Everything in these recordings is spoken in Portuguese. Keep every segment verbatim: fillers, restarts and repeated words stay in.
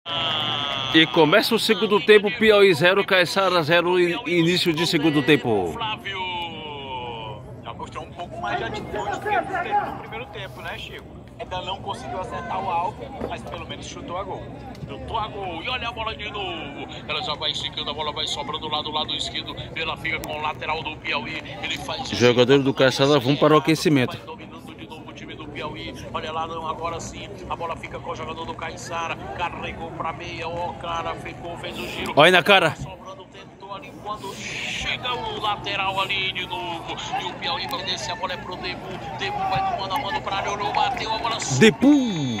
E começa o segundo tempo, Piauí zero, Caiçara zero, início de segundo tempo. Flávio já mostrou um pouco mais de atitude do que teve no primeiro tempo, né, Chico? Ainda não conseguiu acertar o alvo, mas pelo menos chutou a gol. Chutou a gol e olha a bola de novo. Ela já vai esticando, a bola vai sobrando lá do lado esquerdo. Ela fica com o lateral do Piauí. Ele faz. Jogadores do Caiçara vão para o aquecimento. Piauí, olha lá, não, agora sim, a bola fica com o jogador do Caiçara, carregou pra meia, ó, cara, ficou, fez o giro. Olha na cara. Sobrando, tentou ali, quando chega o lateral ali de novo, e o Piauí vai descer, a bola é pro Debu, Debu vai no mano a mano pra área, olhou, bateu, a bola subiu. Debu!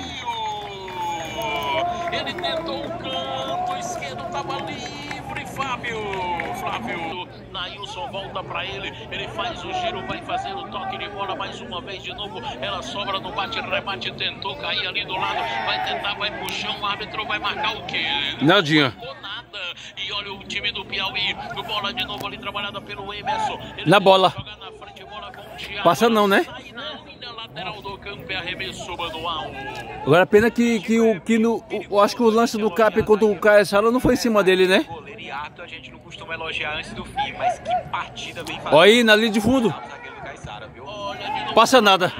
Ele tentou o canto esquerdo, tava livre, Fábio, Flávio. Nailson volta pra ele, ele faz o giro, vai fazendo o toque de bola mais uma vez de novo, ela sobra no bate-rebate, tentou cair ali do lado, vai tentar, vai pro chão, o árbitro vai marcar o quê? Nadinha. Não nada. E olha o time do Piauí, bola de novo ali trabalhada pelo Emerson. Ele na bola. Na frente, bola com o Thiago. Passa não, né? Sai na linha lateral do campo e arremessou manual. Agora pena que, que, o, que no, eu acho que o lance do Cap contra o Caiçara não foi em cima dele, né? A gente não costuma elogiar antes do fim, mas que partida bem fazida. Olha aí, na linha de fundo. Passa nada.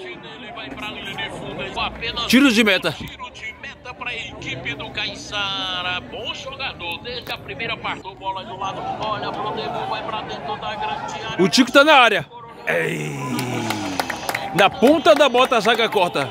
Tiro de meta. Tiro de meta para a equipe do Caiçara. Bom jogador desde a primeira parte. Bola de um lado, olha pro Debu, vai para dentro da grande área. O Tico tá na área. Ei. Na ponta da bota a zaga corta.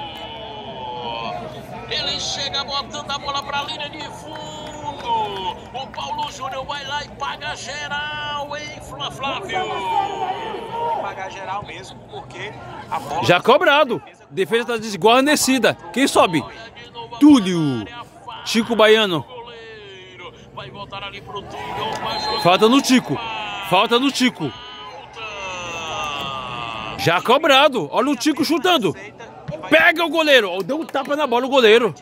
Ele chega botando a bola para a linha de fundo. O Paulo Júnior vai lá e paga geral, hein, Flávio? Pagar geral mesmo, porque a bola... Já cobrado. Defesa tá desguarnecida. Quem sobe? Túlio. Chico Baiano. Vai voltar ali pro Túlio. Falta no Tico. Falta no Tico. Já cobrado. Olha o Tico chutando. Pega o goleiro. Deu um tapa na bola o goleiro.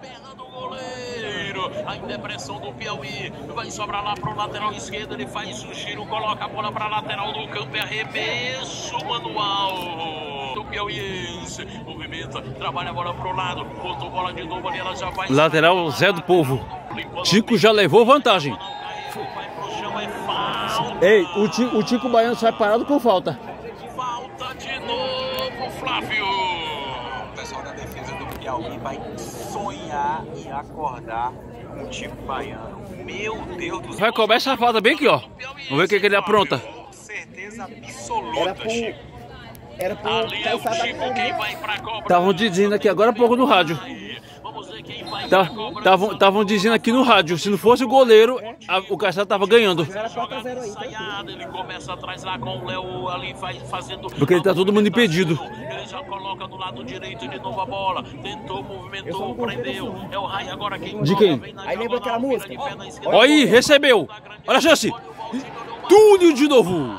A interpressão do Piauí vai sobrar lá pro lateral esquerdo, ele faz o giro, coloca a bola pra lateral do campo e arremesso manual do Piauiense, movimenta, trabalha a bola pro lado, botou bola de novo ali, ela já vai... Lateral Zé do Povo. Tico já levou vantagem. Vai pro chão, é falta. Ei, o Tico, o Tico Baiano sai parado com falta. Falta de novo, Flávio. O pessoal da defesa do Piauí vai sonhar e acordar o Tico Baiano. Meu Deus do céu. Vai cobrar essa falta bem aqui, ó. Vamos ver o que, que ele apronta. Certeza absoluta, Chico. Era pro Ali é o Chico quem vai pra cobra. Estavam dizendo aqui agora há pouco no rádio. Vamos ver quem vai Estavam dizendo aqui no rádio, se não fosse o goleiro, a, o Caiçara tava ganhando. Ele começa atrás lá com o Léo ali vai fazendo. Porque ele tá todo mundo impedido. Ele já coloca do lado direito de novo a bola. Tentou, movimentou, prendeu. É o Rai agora quem. De quem? Aí lembra aquela música? Olha aí, recebeu. Olha a chance. Túlio de novo.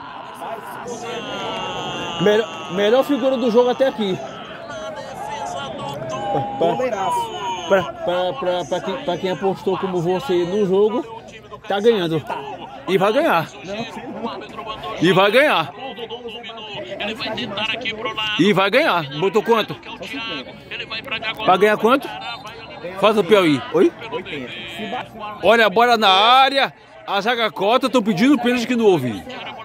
Melhor, melhor figura do jogo até aqui. Pra, pra, pra, pra, quem, pra quem apostou como você no jogo, tá ganhando. E vai ganhar. E vai ganhar. E vai ganhar. Botou quanto? Pra ganhar quanto? Faz o Piauí. Oi? Olha a bola na área. A zaga cota, estão pedindo pênalti que não houve.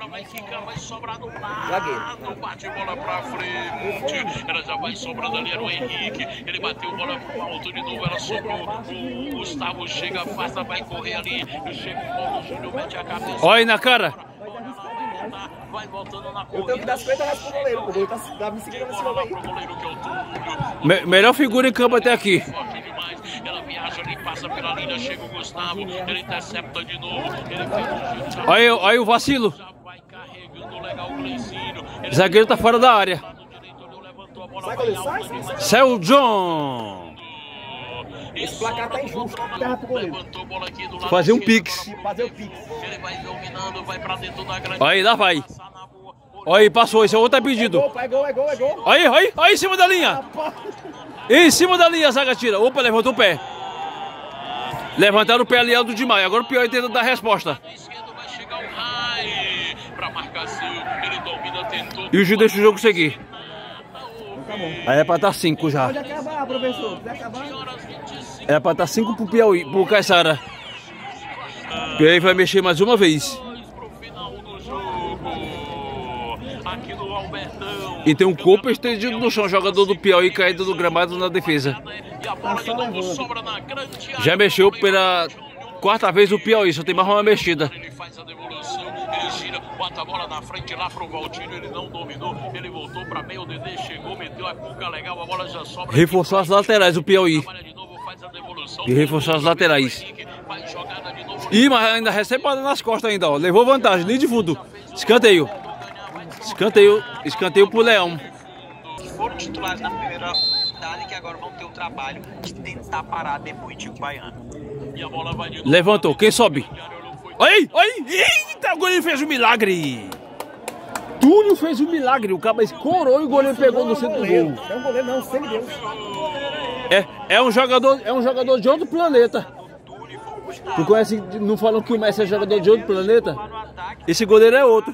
Zagueiro. Bate bola pra frente. Ela já vai sobrando ali, era o Henrique. Ele bateu bola pro alto de novo, ela sobrou. O Gustavo chega, afasta, vai correr ali. Chega o Paulo Júnior, mete a cabeça. Olha aí na cara. Vai voltando na Eu tenho que corrida. dar cinquenta reais pro goleiro. O goleiro tá, tá me segurando esse Bola aí. pro goleiro que é o Túlio. Me, melhor figura em campo até aqui. Forte demais. Ela viaja ali, passa pela linha, chega o Gustavo. Ele intercepta de novo. Ele fez o giro. Olha aí, olha aí o vacilo. Já vai carregando legal o Gleicinho. O zagueiro tá fora da área. Sai, goleiro, sai, sai, sai. Céu John. Esse placar tá injusto. Terra pro goleiro. Levantou a bola aqui do lado Fazer um esquerdo. pix. Fazer o pix. Ele vai dominando, vai pra dentro da grande. Olha aí, lá vai. Passar na boa. Olha aí, passou. Esse é outro pedido. Gol, é gol, é gol, é gol. Aí, aí, aí, em cima da linha. Em cima da linha, a zaga tira. Opa, levantou o pé. Levantaram o pé ali alto demais. Agora o Piauí tenta dar a resposta. Esquerdo vai chegar o Rai pra marcação. Ele domina, tentou. E o juiz deixa o jogo seguir. Tá bom. Aí é pra dar cinco já. Pode acabar, professor. Pode acabar. horas vinte e cinco Era pra estar cinco pro Piauí, pro Caiçara. Piauí vai mexer mais uma vez. E tem um corpo estendido no chão, jogador do Piauí caído do gramado na defesa. Já mexeu pela quarta vez o Piauí, só tem mais uma mexida. Ele faz a devolução, ele gira, bota a bola na frente lá pro Valtinho, ele não dominou, ele voltou pra meio, o Dedê chegou, meteu a cuca legal, a bola já sobra. Reforçou as laterais o Piauí. E reforçou as laterais. Ih, mas ainda recebe nas costas ainda, ó. Levou vantagem, linha de fundo. Escanteio. Escanteio, escanteio pro Leão. Foram titulares na primeira unidade que agora vão ter o trabalho de tentar parar depois de Baiano. E a bola vai de novo. Levantou, quem sobe? Oi, oi, eita, o goleiro fez um milagre. Túlio fez um milagre, o cabo escorou e o goleiro pegou no centro do gol. É um goleiro não, sem Deus. É, é um jogador, é um jogador de outro planeta. Tu conhece, não falam que o Messi é jogador de outro planeta? Esse goleiro é outro.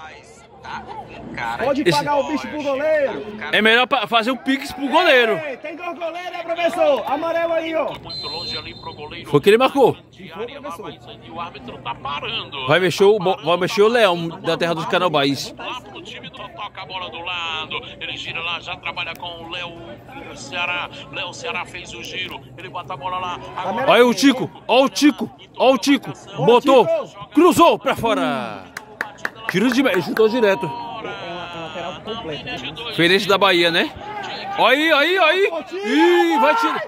Pode Esse... pagar o bicho pro goleiro. É melhor fazer o pix pro goleiro. Ei, tem dois goleiros, né, professor? Amarelo aí, ó. Foi que ele marcou. O árbitro tá parando. Vai mexer o, vai mexer o Leão da terra dos Canobais. Lá pro time do toca a bola do lado. Ele gira lá, já trabalha com o Léo Ceará. Léo Ceará fez o giro. Ele bota a bola lá. Agora... Olha o Tico, olha o Tico, olha o Tico. Botou, cruzou pra fora. Tiro de ele chutou direto. Diferente da Bahia, né? Aí, aí, aí. Ih, vai tirar.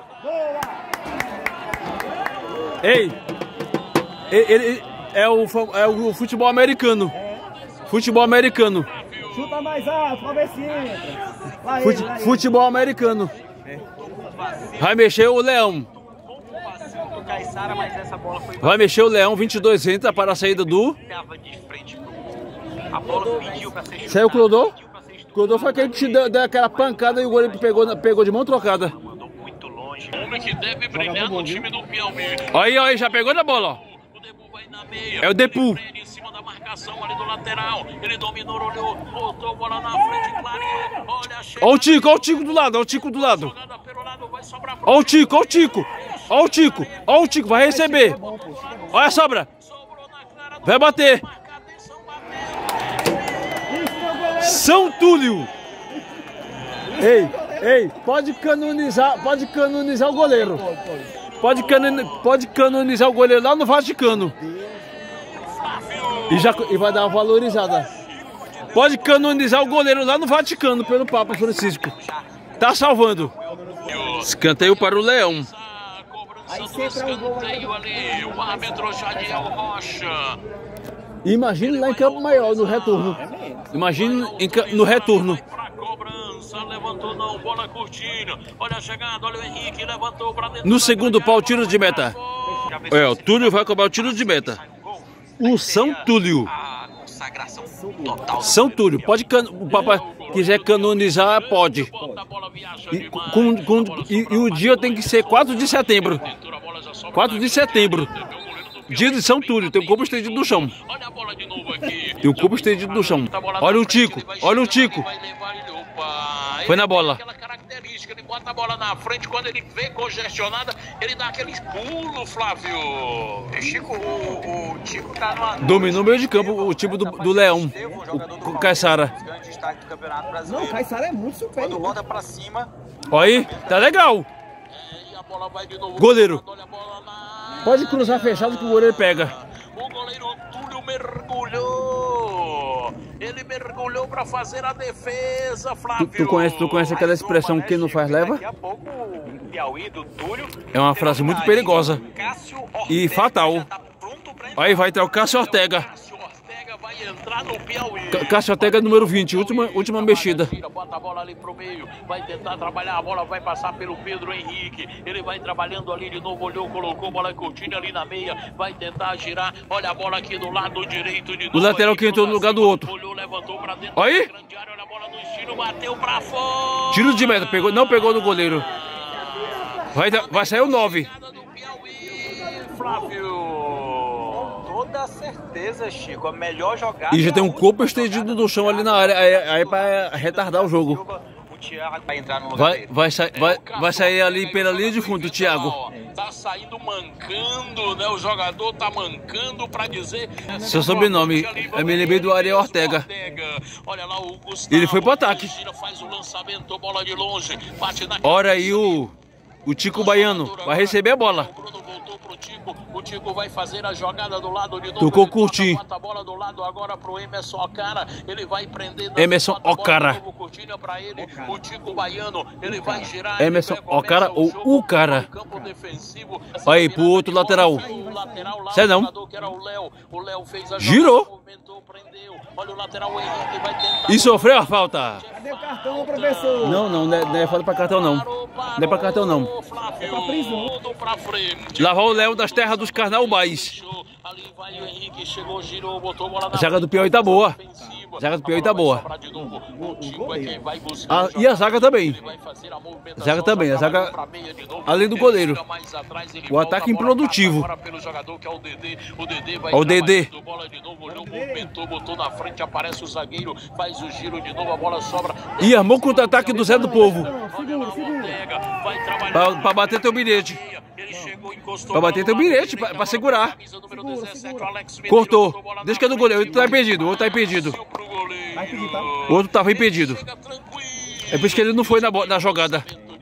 Ei, ele, ele é, o, é o futebol americano. Futebol americano. Chuta mais alto, pra ver se entra. Lá Fute, ele, lá futebol ele. americano. Vai mexer o Leão. Vai mexer o Leão, vinte e dois entra para a saída do... A bola pediu pra ser saiu o Clodô? O Clodô foi aquele que deu, deu aquela pancada e o goleiro pegou, pegou de mão trocada. Mandou muito longe. Homem que deve brilhar no time do Piauí. Aí, aí, já pegou na bola, ó. O Debu vai na meia. É o Depu. Em cima da marcação ali do lateral. Ele dominou, olhou, botou a bola na frente, clareou. Olha a chegada. Ó o Tico, ó o Tico do lado, ó o Tico do lado. Ó o Tico, ó o Tico. Ó o Tico, ó o Tico, vai receber. Olha a sobra. Vai bater. São Túlio! Ei, ei, pode canonizar, pode canonizar o goleiro. Pode, canoni, pode canonizar o goleiro lá no Vaticano. E, já, e vai dar uma valorizada. Pode canonizar o goleiro lá no Vaticano pelo Papa Francisco. Tá salvando. Escanteio para o Leão. O árbitro Jadiel Rocha. Imagine lá em Campo Maior, no retorno. Imagine em, no retorno. No segundo pau, tiro de meta. É, o Túlio vai cobrar o tiro de meta. O São Túlio. São Túlio. Pode can... O papai quiser canonizar, pode. E, com, com, e, e o dia tem que ser quatro de setembro. quatro de setembro. Dia de São Túlio, tem um corpo estendido no chão. Tem um corpo estendido no chão. Olha o Tico, olha o Tico. Foi na bola. Aquela característica, ele bota a bola na frente, quando ele vê congestionada, ele dá aquele pulo, Flávio. Chico, o, o Tico tá no... Dominou o meio de campo o time do, do Leão, o, o Caiçara. Não, o Caiçara é muito super. Quando roda pra cima... Olha aí, tá legal. Goleiro. Pode cruzar fechado que o goleiro pega. O goleiro Túlio mergulhou. Ele mergulhou para fazer a defesa, Flávio. Tu, tu, conhece, tu conhece aquela expressão quem não faz leva? Daqui a pouco o Piauí do Túlio. É uma frase muito perigosa e fatal. Aí vai entrar o Cássio Ortega. Vai entrar no Piauí. Cássio Ortega número vinte, última, última mexida. Bota a bola ali pro meio, vai tentar trabalhar, a bola vai passar pelo Pedro Henrique. Ele vai trabalhando ali de novo, olhou, colocou a bola curtinha ali na meia, vai tentar girar. Olha a bola aqui do lado direito de novo. O lateral que entrou no lugar do outro. Olhou, levantou pra dentro. Aí. Olha a bola no estilo, bateu pra fora. Tiro de meta, pegou, não pegou no goleiro. Vai, vai sair o nove. Flávio. Toda certeza, Chico, a melhor jogada. E já tem um corpo estendido no chão ali na área, aí, aí para retardar o jogo. O Thiago vai entrar no lugar Vai, dele. vai, sa vai, vai sair ali pela linha de fundo, o Thiago. Tá saindo mancando, né? O jogador tá mancando pra dizer... Seu sobrenome, eu me lembrei do Ariel Ortega. Olha lá o Gustavo. Ele foi pro ataque. Faz o lançamento, bola de longe. Bate na... Ora aí o, o Tico Baiano vai receber a bola. O Bruno voltou pro Tico. O Tico vai fazer a jogada do lado de novo. Tocou Ele curtinho. bota a bola do lado agora pro Emerson Ocara. Ele vai prender... Emerson Ocara. Pra ele. O Tico Baiano, ele vai girar. Emerson ele vai Ocara ou começar o Ucara. campo defensivo. Olha aí pro outro lateral. Sei não. O Léo fez a Girou. jogada, movimentou, prendeu. Olha o lateral Henrique, vai tentar. E sofreu a falta. Cadê o cartão, professor? Não, não, não é, não é falta pra cartão não. Não é pra cartão não. É pra prisão. Pra frente. Lá vai o Léo das terras dos Carnaubais. Ali vai o Henrique, chegou, girou, botou bola na A zaga do Piauí tá boa. A zaga do Piauí tá boa. Ah, e a zaga também. A zaga também, a zaga além do goleiro. O ataque improdutivo. Olha o Dedê. Botou na frente, aparece o zagueiro, faz o giro de novo, a bola sobra. E armou o contra-ataque do Zé do Povo. Segura, segura. Pra, pra bater teu bilhete. Pra bater teu bilhete, pra, pra segurar. Cortou. Deixa que é do goleiro. O outro tá impedido. O outro tá impedido. Vai pedir, tá? O outro tava impedido. É por isso que ele não foi na, na jogada.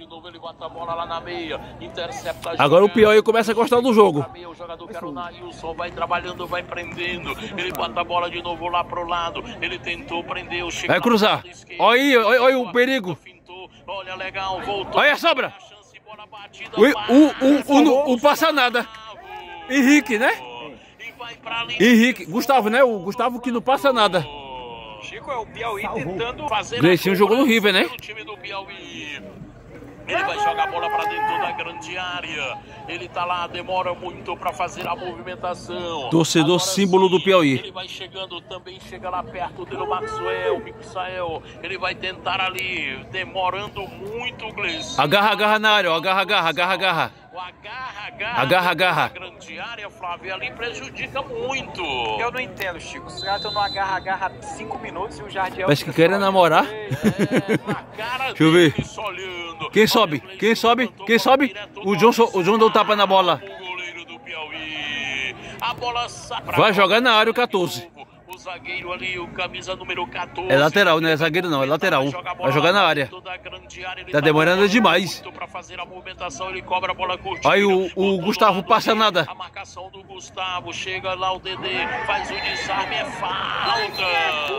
Agora o Piauí começa a gostar do jogo. O jogador que era o Nailson vai trabalhando, vai prendendo. Ele bota a bola de novo lá pro lado. Ele tentou prender o Chico. Vai cruzar. Olha aí, olha, olha o perigo. Olha, legal, voltou. Olha a sobra. O, o, o, o, o passa nada. Henrique, né? Henrique. Gustavo, né? O Gustavo que não passa nada. Chico é o Piauí tentando fazer. Gleicinho jogou no River, né? O time do Piauí. Ele vai jogar a bola para dentro da grande área. Ele tá lá, demora muito para fazer a movimentação. Torcedor Agora, símbolo sim, do Piauí. Ele vai chegando também, chega lá perto dele o Maxwell, Mixael. Ele vai tentar ali, demorando muito o Gleicinho. Agarra, agarra na área, ó. Agarra, agarra, agarra, agarra. O agarra, agarra. Agarra, agarra. A grande área, Flávio, ali prejudica muito. Eu não entendo, Chico. Os caras estão no agarra, agarra cinco minutos e o Jardiel... Parece que querem namorar. É, na cara Deixa eu ver. dele, só olhando. Quem sobe? Quem sobe? Quem sobe? O John, so- o John deu tapa na bola. O goleiro do Piauí. A bola sai pra Vai jogar na área o quatorze. O zagueiro ali, o camisa número quatorze. É lateral, não é zagueiro não, é lateral. Vai jogar na área. Tá demorando demais. Pra fazer a movimentação, ele cobra a bola curtinha. Aí o, o Gustavo passa nada. A marcação do Gustavo, chega lá o Dedê, faz o desarme, é falta.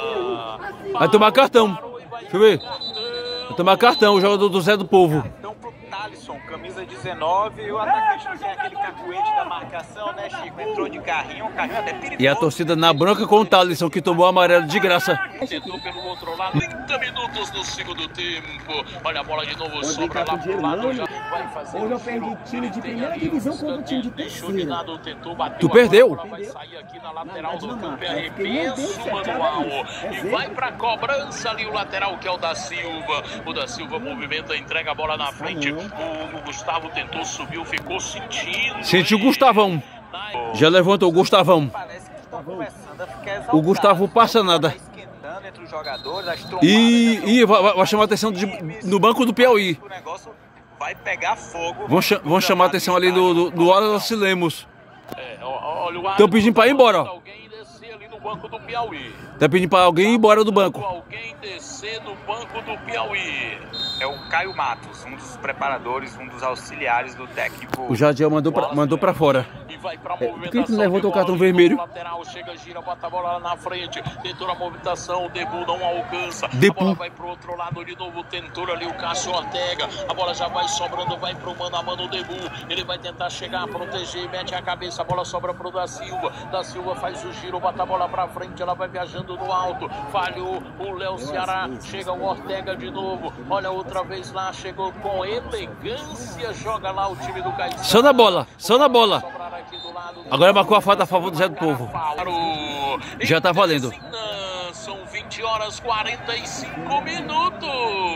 Vai tomar cartão. Deixa eu ver. Vai tomar cartão, o jogador do Zé do Povo. Então pro Thalisson, camisa dezenove, e o atacante não tem aquele cacuete da marcação, né, Chico? Entrou de carrinho, um carrinho até perigoso. E a torcida na branca com o Thalisson, que tomou amarelo de graça. Tentou pelo outro lado, trinta minutos no segundo tempo. Olha a bola de novo, Hoje sobra tá lá com pro lado. dinheiro, Já não, vai fazer. Hoje eu perdi time de primeira divisão contra o time de Deixou terceira. nada, tentou bater. Tu perdeu? A bola vai sair aqui na lateral Não, do não, campo. não, É é porque meu Deus, arremesso é manual. é E zero. vai pra cobrança ali o lateral, que é o da Silva. O da Silva movimenta, entrega a bola na frente. não. O, o Gustavo tentou, subiu, ficou sentindo. Sentiu o Gustavão. Já levantou o Gustavão. Parece que estão começando a ficar exaltados. O Gustavo passa nada. Tá esquentando entre os jogadores, as trombadas. E, e vai, vai chamar a atenção de, no banco do Piauí. O negócio vai pegar fogo. Vão, cha- vão chamar a atenção ali do, do, do Wallace Lemos. É, ó, olha o Tão pedindo pra ir embora, ó. Alguém descer ali no banco do Piauí. Tá pedindo pra alguém ir embora do banco. Alguém descer no banco do Piauí. É o Caio Matos, um dos preparadores, um dos auxiliares do técnico. O Jadiel mandou pra, mandou pra fora. E vai pra É, por que movimentação. que não levantou o de bola cartão de vermelho? novo, lateral, chega, gira, bota a bola lá na frente. Tentou a movimentação, o Debu não alcança. Debu. A bola vai pro outro lado de novo, tentou ali o Cássio Ortega. A bola já vai sobrando, vai pro mano a mano o Debu. Ele vai tentar chegar, proteger, mete a cabeça, a bola sobra pro Da Silva. Da Silva faz o giro, bota a bola pra frente, ela vai viajando no alto. Falhou o Léo Ceará, chega o Ortega de novo. Olha outra vez lá, chegou com elegância, joga lá o time do Caetano. Só na bola, só na bola. Sobrar aqui do lado do- Agora marcou a falta a favor do Zé do Povo. Parou. Já tá valendo. São vinte horas e quarenta e cinco minutos.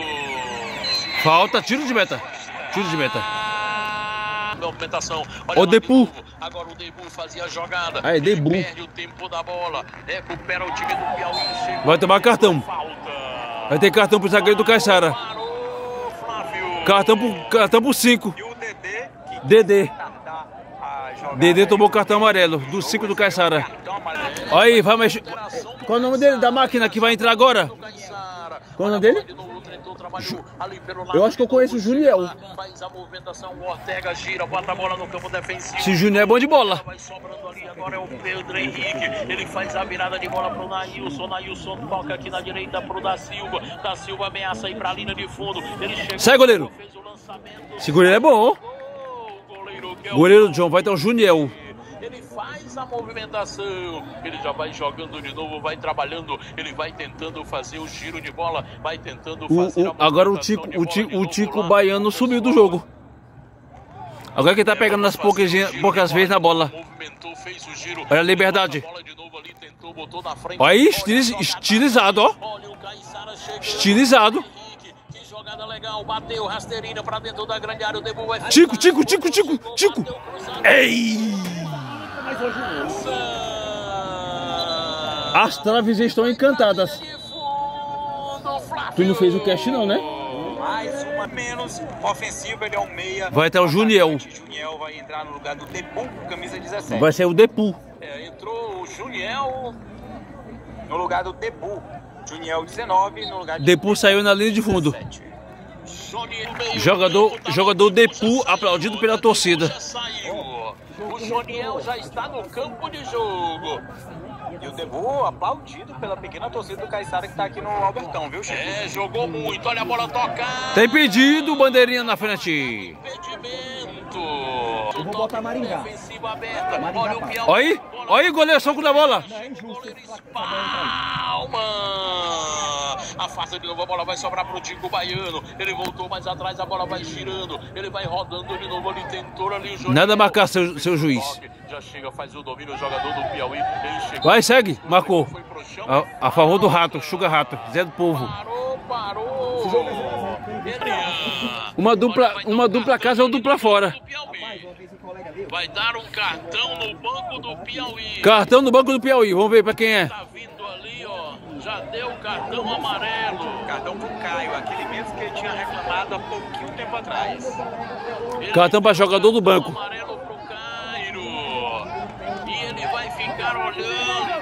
Falta, tiro de meta. Tiro de meta. Movimentação. Ó o Debu. Agora o Debu fazia a jogada. Aí, Debu. Perde o tempo da bola. Recupera o time do Piauí. Chegou. Vai tomar cartão. Falta. Vai ter cartão pro zagueiro do Caixara. Parou. Cartão por, cartão por cinco. E o Dedê, que Dedê. tá a jogada Dedê aí, tomou cartão amarelo, do cinco do Caiçara. cartão amarelo. Olha aí, vai mexer. Qual é o nome dele, da máquina que vai entrar agora? Qual é o nome dele? Eu acho que eu conheço o Juniel. Faz a movimentação, o Ortega gira, bota a bola no campo defensivo. Esse Juniel é bom de bola. Vai sobrando ali, agora é o Pedro Henrique. Ele faz a virada de bola pro Nailson. Nailson toca aqui na direita pro Da Silva. Da Silva ameaça ir pra linha de fundo. Ele chega. Sai, goleiro. Fez o lançamento. Esse goleiro é bom. O goleiro que é o Goleiro John, vai ter o Juniel. Ele faz a movimentação, ele já vai jogando de novo, vai trabalhando, ele vai tentando fazer o giro de bola, vai tentando O, fazer o, agora o Tico, o Tico, o Tico Baiano sumiu do jogo. Agora que ele tá pegando nas poucas, poucas vezes na bola. Movimentou, fez o giro. Olha a liberdade. Bola de novo ali, tentou, botou na frente. Olha aí, estiliz, estilizado, ó. Olha o Caiçara chegando. Estilizado. Que jogada legal, bateu rasteirinha pra dentro da grande área, o Debu vai Tico, Tico, Tico, Tico, Tico. Ei! As traves estão encantadas. Tu não fez o cast não, né? Mais uma menos ofensiva, ele é um meia. Vai até o Juniel. O Juniel vai entrar no lugar do Debu, camisa dezessete. Vai ser o Depu. É, entrou o Juniel no lugar do Debu. Juniel dezenove no lugar de Depu saiu na linha de fundo. Jogador, jogador Depu aplaudido pela torcida. O Joniel já está no campo de jogo. E o Debu aplaudido pela pequena torcida do Caiçara que tá aqui no Albertão, viu, Chico? É, jogou muito. Olha a bola tocar. Tem pedido, bandeirinha na frente. Impedimento. Eu vou botar Maringá. Defensiva aberta. Maringá, Olha o pai. Piauí. Olha aí, olha aí, goleiro, soco da bola. Não é injusto esse Palma. Afasta de novo, a bola vai sobrar pro Tico Baiano. Ele voltou mais atrás, a bola vai girando. Ele vai rodando de novo ali, tentou ali o jogo. Nada a marcar, seu, seu juiz. Já chega, faz o domínio, o jogador do Piauí. Ele chegou. Vai, segue, marcou. Foi pro chão. A, a favor do rato, Sugar Rato, Zé do Povo. Parou, parou. Uma dupla, uma dupla casa ou dupla fora. Vai dar um cartão no banco do Piauí. Cartão no banco do Piauí, vamos ver pra quem é. Tá vindo ali, ó. Já deu o cartão amarelo. Cartão pro Caio, aquele mesmo que ele tinha reclamado há pouquinho tempo atrás. Cartão para jogador do banco. Amarelo pro Cairo. E ele vai ficar olhando.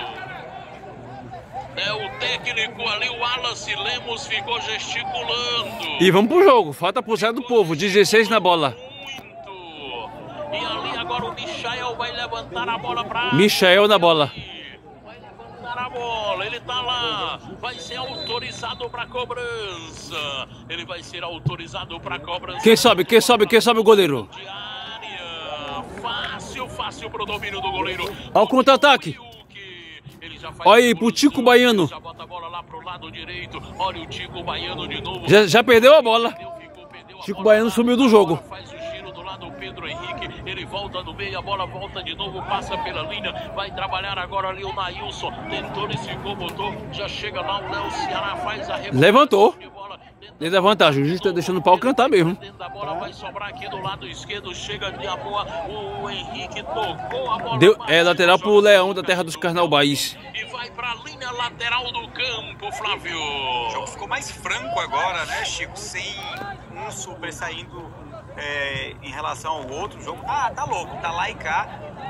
É, o técnico ali, o Wallace Lemos, ficou gesticulando. E vamos pro jogo, falta pro Zé do Povo, dezesseis na bola. Muito. E ali agora o Michael vai levantar a bola pra... Michael na bola. Vai levantar a bola, ele tá lá. Vai ser autorizado pra cobrança. Ele vai ser autorizado pra cobrança. Quem sobe, quem sobe, quem sobe o goleiro? De área. Fácil, fácil pro domínio do goleiro. Ao contra-ataque. Ele já faz Olha aí, pro Tico Baiano. Já bota a bola lá pro lado direito. Olha o Tico Baiano de novo. Já, já perdeu a bola. Ficou, perdeu a Chico bola. Baiano sumiu do jogo. Faz o giro do lado, o Pedro Henrique. Ele volta no meio, a bola volta de novo, passa pela linha. Vai trabalhar agora ali o Nailson. Tentou, ele se incomodou. Já chega lá o Léo Ceará, faz a reposição Levantou. de bola. Ele dá vantagem, o juiz tá deixando o pau cantar mesmo. Dentro da bola vai sobrar aqui do lado esquerdo. Chega de boa. O Henrique tocou a bola. Deu, é lateral pro Leão da terra dos Carnaubais. E vai pra linha lateral do campo, Flávio. O jogo ficou mais franco agora, né, Chico? Sem um sobressaindo é, em relação ao outro. O jogo tá, tá louco, tá lá e cá.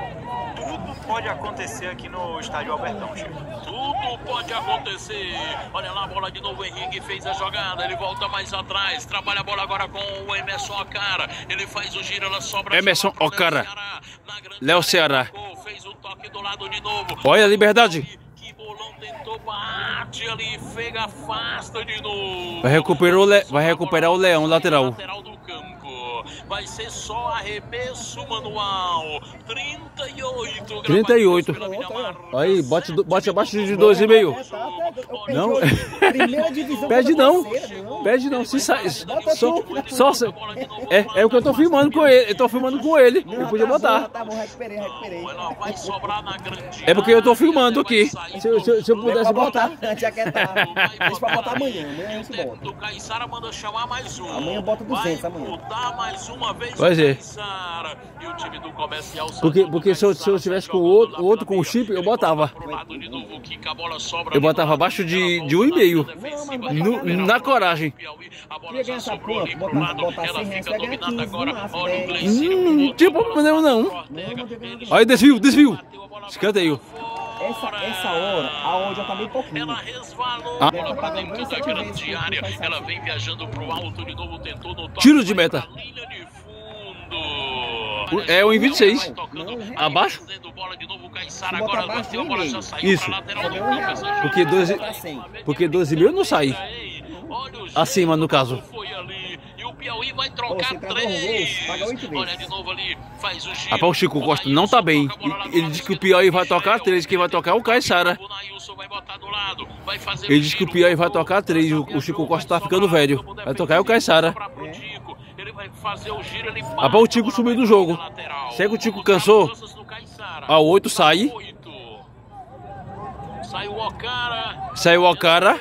Tudo pode acontecer aqui no estádio Albertão, Chico. Tudo pode acontecer. Olha lá a bola de novo, o Henrique fez a jogada. Ele volta mais atrás. Trabalha a bola agora com o Emerson Ocara. Ele faz o giro, ela sobra. Emerson Ocara. Léo Ceará. Fez o toque do lado de novo. Olha a liberdade. Que bolão tentou, bate ali, Fega, afasta de novo. Vai recuperar o, Le... vai recuperar o Leão lateral. Lateral do campo. Vai ser só arremesso manual. trinta e oito. trinta e oito. Aí, bote, bote abaixo de dois e meio. Não. Primeira divisão. Pede não. Pede não. Se sai. Só, só se- é, é o que eu tô filmando com ele. Eu tô filmando com ele. Eu podia botar. Tá bom, recuperei, recuperei. Ela vai sobrar na grande É porque eu tô filmando aqui. Se, eu- se eu- se eu pudesse botar. Antes já quer tá. Deixa pra botar amanhã. Amanhã a gente bota. O Caiçara manda chamar mais um. Amanhã bota duzentos, Vai amanhã. botar mais um uma vez. Vai ser. E o time do comercial. Porque, porque se eu, se eu tivesse com o outro, o outro com o chip, eu botava. Eu botava abaixo de, de um e meio. No, na coragem. Queria ganhar essa ponta, botar, botar cem reais, vai ganhar quinze no máximo. Hum, tipo, não, não. Olha, desvio, desvio. Escanteio. Essa, essa hora, aonde eu também pouquinho. Ela resvalou, Ah. bola pra dentro da grande área. Ela vem viajando pro alto de novo, tentou no toque. Tiro de meta. Linha de fundo. É o em vinte e seis. Abaixo? Agora bateu, a bola já saiu Isso. pra lateral do campo. Porque doze, porque doze mil não sai. Olha o Acima, no caso. foi ali. E o Piauí vai trocar Você tá três. bom, paga oito vezes. Olha de novo ali, faz o giro. Rapaz, o Chico Costa não tá bem. Ele disse que o Piauí vai tocar três. Quem vai tocar é o Caissara. O Nailson vai botar do lado, vai fazer Ele o disse que o giro. Piauí vai tocar três. O, o Chico Costa tá ficando velho. Vai tocar é o Caissara. Ele vai fazer o giro, ele Rapaz, o Tico sumiu do jogo. Será que o Tico cansou? A oito sai. Sai o Ocara. Saiu o Ocara.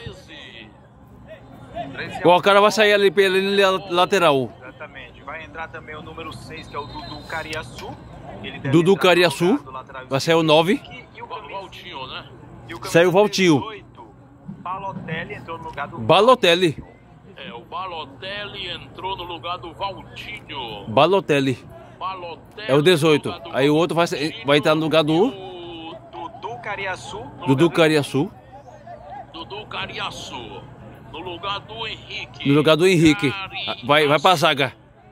O Ocara vai sair ali pela linha lateral. Exatamente. Vai entrar também o número seis, que é o Dudu Cariaçu. Ele deve Dudu entrar no Cariaçu. lugar do lateral Vai sair o nove. E o camisa Valtinho, né? e o camisa Saiu o Valtinho. dezoito, Balotelli entrou no lugar do Balotelli. É, o Balotelli entrou no lugar do Valtinho. Balotelli. Balotelli É o dezoito. no lugar do Aí o outro vai, vai entrar no lugar do O Dudu Cariaçu. no Dudu lugar do- Cariaçu. Dudu Cariaçu. No lugar do Henrique. No lugar do Henrique. Vai, vai pra zaga.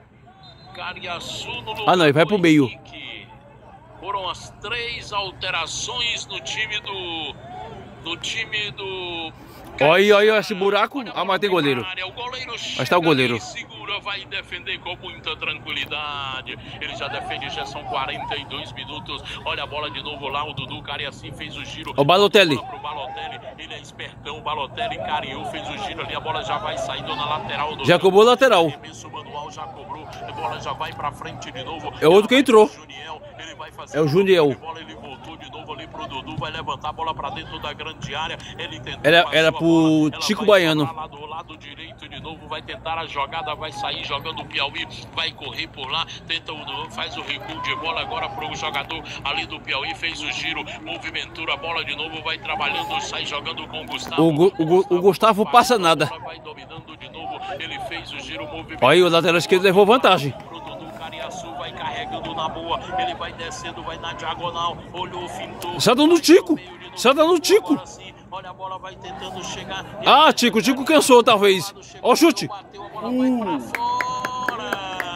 Cariaçu no lugar Ah, não, ele vai pro do meio. Henrique. Foram as três alterações no time do... No time do... Olha, olha esse buraco. Ah, mas tem goleiro. O goleiro Mas tá o goleiro. segura, vai defender com muita tranquilidade. Ele já defende, já são quarenta e dois minutos. Olha a bola de novo lá, o Dudu Cariaci fez o giro. O Balotelli. Bola pro Balotelli. Ele é espertão, o Balotelli cariou, fez o giro ali, a bola já vai saindo na lateral do Já campo. cobrou lateral. Arremesso manual já cobrou, a bola já vai pra frente de novo. É outro que entrou. Juniel, ele vai fazer É o Juniel. de bola, ele voltou de novo ali pro Dudu, vai levantar a bola pra dentro da grande área. Ele tentou Era- fazer era a pro bola, ela Chico vai Baiano. sobrar lá do lado direito de novo, vai tentar a jogada, vai sair jogando o Piauí, vai correr por lá, tenta o, faz o recuo de bola agora pro jogador ali do Piauí, fez o giro, movimentou a bola de novo, vai trabalhando, sai jogando com o Gustavo. O Gu- o Gu- o Gustavo passa nada. Vai dominando de novo, ele fez o giro, movimentou. Olha aí, o lateral esquerdo levou vantagem. Pro Dudu Cariaçu, vai carregando na boa, ele vai descendo, vai na diagonal, olhou, fintou. Santa no Tico. Santa no Tico. Agora sim, olha a bola, vai tentando chegar. Ah, Tico, o Tico cansou talvez. Ó o chute. Bateu, a bola vai pra fora.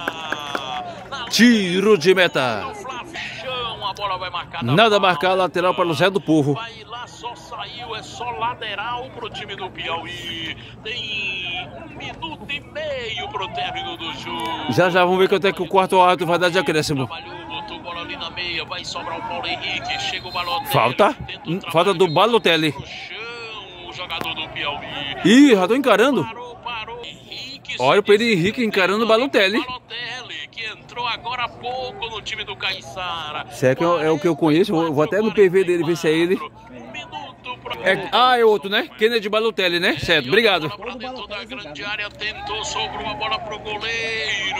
Na Tiro de meta. no Flavichão, a bola vai marcar. da Nada falta. marcar, lateral para o Zé do Povo. Vai lá, só saiu, é só lateral pro time do Piauí. Tem um minuto e meio pro término do jogo. Já já vamos ver quanto é que o quarto árbitro vai dar de acréscimo. Trabalhou, botou bola ali na meia, vai sobrar o Paulo Henrique, chega o Balotelli. Falta. tenta o Hum, trabalho falta do de Balotelli. pro chão, o jogador do Piauí. Ih, já tô encarando. Parou, parou. Henrique, Olha o Pedro Henrique encarando o Balotelli. Balotelli, que entrou agora há pouco no time do Caissara. Será que é o que eu conheço? Eu vou até no P V dele ver se é ele. Um minuto pro... É- ah, é outro, né? Kennedy Balotelli, né? Certo, obrigado. Bola pra dentro da grande área, tentou, sobrou a bola pro goleiro.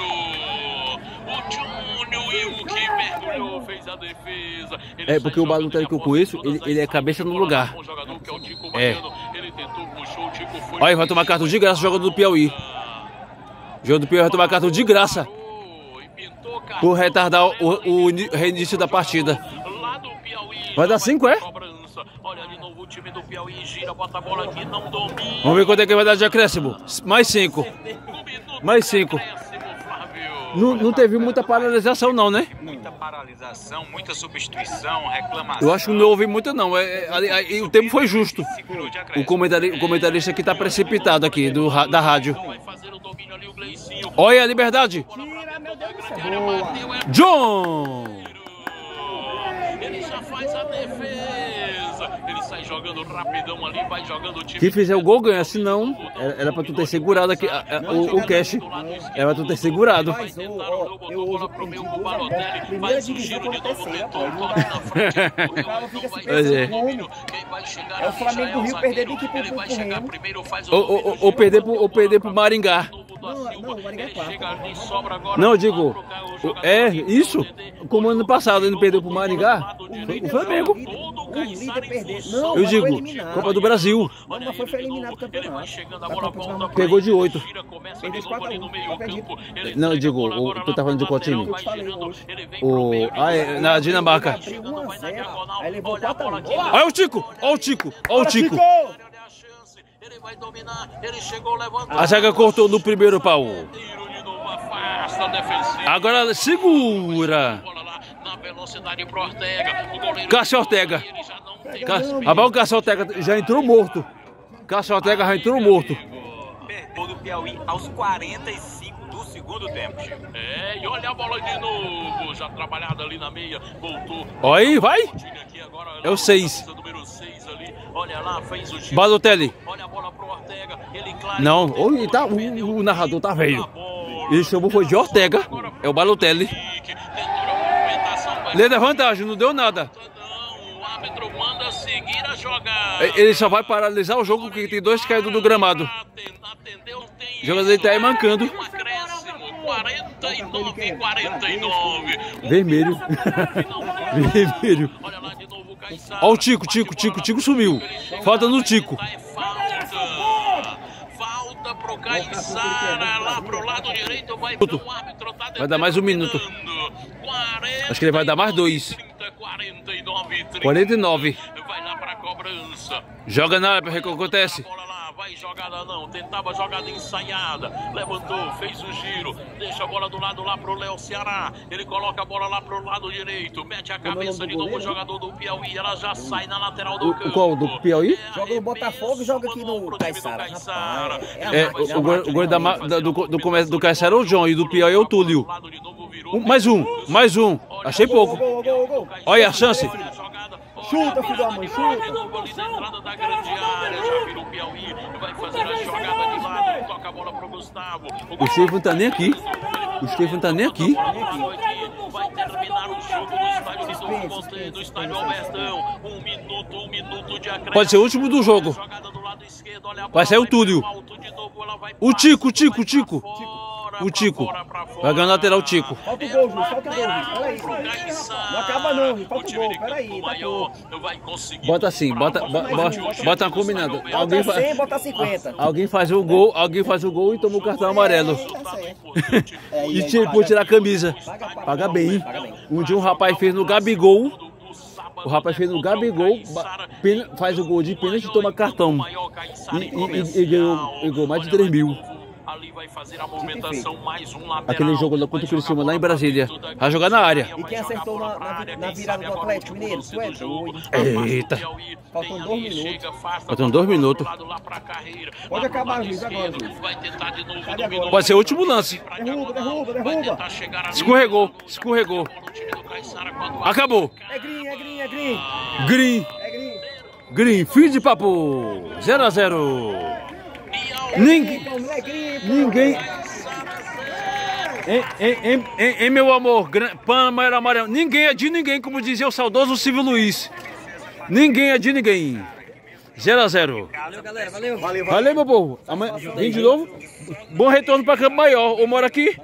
O Júnior e o que mergulhou, fez a defesa. Ele É, porque sai o Balotelli jogando que eu e a conheço, bola ele, toda ele é sai cabeça no bola lugar. com o jogador que é o Tico É. Baiano. Ele tentou, puxou, o Tico foi. Olha, vai tomar cartão de graça o jogador do Piauí. O jogador do Piauí vai tomar cartão de graça Parou e pintou cartão. por retardar o, o ini- reinício da partida. Lá do Piauí. Vai dar cinco, é? Cobrança. Olha de novo o time do Piauí, gira, bota a bola aqui, não domina. Vamos ver quanto é que vai dar de acréscimo. Mais cinco. Um minuto Mais cinco. acréscimo, Flávio. Não, não teve muita paralisação não, né? Muita paralisação, muita substituição, reclamação. Eu acho que não houve muita não. É, é, ali- aí o tempo foi justo. Seguro de O, acréscimo. comentari, o comentarista aqui tá precipitado aqui do, ra- da rádio. Vai fazer o domínio ali, o Gleicinho. Olha a liberdade. Tira, meu Deus do céu. Boa. Bateu, é John! Ele já faz a defesa. Ele sai jogando rapidão ali, vai jogando o time. Se fizer o gol, ganha. Se não, era, era pra tu ter segurado aqui a- a- o, o cash. Era pra tu ter segurado. Mas eu, ó, eu hoje aprendi duas vezes. Primeira divisão contra a terceira, pô. O cara fica se Pois é. pensando como. É o Flamengo do Rio perder de equipe pro pro Remo. Ou, ou, ou perder pro, ou perder pro Maringá. Silva. Não, não, o Maringá é Ele quarto. chega ali, sobra agora. Não, eu digo, é isso, como ano passado ele perdeu pro Maringá, foi o Flamengo. O líder perdeu. Não, Eu mas digo, foi eliminado. Copa do Brasil, Não, mas foi, foi eliminado do campeonato. pegou de oito. Perdeu de quatro a um. Eu acredito. Não, eu digo, o, tu tá falando de qual time? Eu te falei hoje. O, ah, é, na Dinamarca. Abriu um a zero, aí levou quatro a um. Olha o Tico, olha o Tico, olha o Tico. Ele vai dominar, ele chegou, levantou. A zaga cortou no primeiro pau. Tiro de novo, afasta a defensiva. Agora segura. Bola lá na velocidade pro Ortega. O goleiro Cássio Ortega. ele já não tem. Cássio, rapaz, o Cássio Ortega já entrou morto. Cássio Ortega já entrou morto. Perdeu do Piauí aos quarenta e cinco do segundo tempo, Chico. É, e olha a bola de novo. Já trabalhada ali na meia. Voltou. Olha aí, vai. Aqui agora, É o seis. número seis ali. Olha lá, fez o giro. Balotelli. Olha a bola pro Ortega. Ele claro. Não, o, tá, o, o narrador tá velho. Ele chamou foi de Ortega. É o Balotelli. Lê da vantagem, não deu nada. O árbitro manda seguir a jogada. Ele só vai paralisar o jogo porque tem dois caídos do gramado. O jogador tá aí mancando. Um acréscimo, quarenta e nove, quarenta e nove. Vermelho. Vermelho. Olha lá de novo o Caissara. Olha o Tico, Tico, Tico, Tico sumiu. Falta no Tico. É falta. Falta pro Caissara lá pro lado direito. Vai pro árbitro. Tá Vai dar mais um minuto. Acho que ele vai dar mais dois. quarenta e nove, trinta. quarenta e nove. Vai lá pra cobrança. Joga na área pra ver o que acontece. Bola lá, vai jogada não, tentava jogada ensaiada, levantou, fez o giro, deixa a bola do lado lá pro Léo Ceará, ele coloca a bola lá pro lado direito, mete a cabeça de novo o jogador do Piauí, ela já sai na lateral do campo. O qual? Do Piauí? Joga no Botafogo e joga aqui no Caissara. Rapaz, É, o, o, gol- o gol da, ma- da- do, do começo do Caissara é o João e do Piauí é o Túlio. Um, mais um, mais um. Achei pouco. Gol, gol, gol. Olha a chance. Chuta, filho da mãe, chuta. Entrada da grande área, já virou o Piauí, vai fazer a jogada de lado, toca a bola pro Gustavo. O Steve não tá nem aqui. O Steve não tá nem aqui. Vai terminar o jogo no estádio de São Constantino, do estádio Albertão. Um minuto, um minuto de acréscimo. Pode ser o último do jogo. Jogada do lado esquerdo, olha a bola, Vai sair o Túlio. pro alto de novo, ela vai O Tico, o Tico, o pra Tico. fora, O Tico. pra fora, pra fora. Vai ganhar o lateral o Tico. Falta o gol, Ju, falta o gol, Ju. Peraí. Não acaba não, Ju, falta o gol. Peraí, tá pouco. Vai conseguir. Bota assim, bota, bo- bo- bota uma combinada. Alguém, Bota fa- cem, bota cinquenta. alguém faz o gol, alguém faz o gol e toma o cartão amarelo. Tá certo. É, E aí, tira, paga- pode tirar a camisa. paga- Paga bem. Paga bem. Um dia um rapaz fez no Gabigol. O rapaz fez no Gabigol, ba- pena- faz o gol de pênalti e toma cartão. E, e- e- e ganhou, e ganhou mais de três mil. Ali vai fazer a movimentação, mais um lateral. Aquele jogo lá contra o Criciúma lá em Brasília. Vai jogar na área. E quem acertou na, na, na virada do Atlético Mineiro? Tu é doido. Eita. Faltam dois minutos. Faltam dois minutos. Pode acabar, Luiz, agora, Luiz. Vai tentar de novo. Cadê agora? Pode ser o último lance. Derruba, derruba, derruba. Escorregou, escorregou. Acabou. É green, é green, é green. Green, É green. green, fim de papo. zero a zero. Ninguém, Então, não é green. ninguém. Em, em, em, em, em meu amor, gran- Panamera Amarelo. Ninguém é de ninguém, como dizia o saudoso Silvio Luiz. Ninguém é de ninguém. zero a zero. Valeu, galera, valeu. Valeu, Valeu, meu povo. Amanhã vem de novo. Bom retorno para Campo Maior. Ou mora aqui?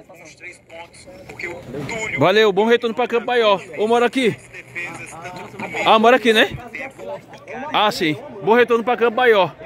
Valeu, bom retorno para Campo Maior. Ou mora aqui? Ah, mora aqui, né? Ah, sim. Bom retorno para Campo Maior.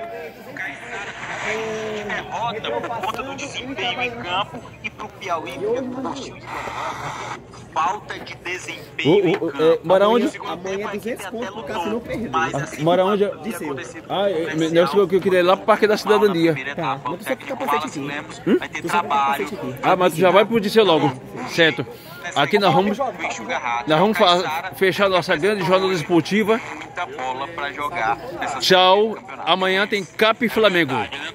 Derrota por conta do desempenho em campo e pro Piauí postil de derrota. Falta de desempenho O- em o- o- campo. é, mora onde? No segundo Amanhã tempo, a equipe duzentos pontos até pro lutou, Cássio não perder. mas, assim, Mora onde? tinha acontecido Ah, no é, comercial. negócio que eu queria ir lá pro Parque da Cidadania. Primeira etapa, Tá, o mas tu só técnico fica pra Wallace frente aqui. Lemos Hum? vai ter Tu só fica pra trabalho. frente aqui. Ah, mas tu já vai pro dizer logo. Certo. Aqui nós vamos, nós vamos fa- fechar nossa grande jornada esportiva. Muita bola pra jogar nessa Tchau. Amanhã tem Cap e Flamengo.